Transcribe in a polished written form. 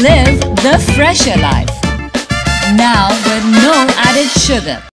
Live the fresher life. Now with no added sugar.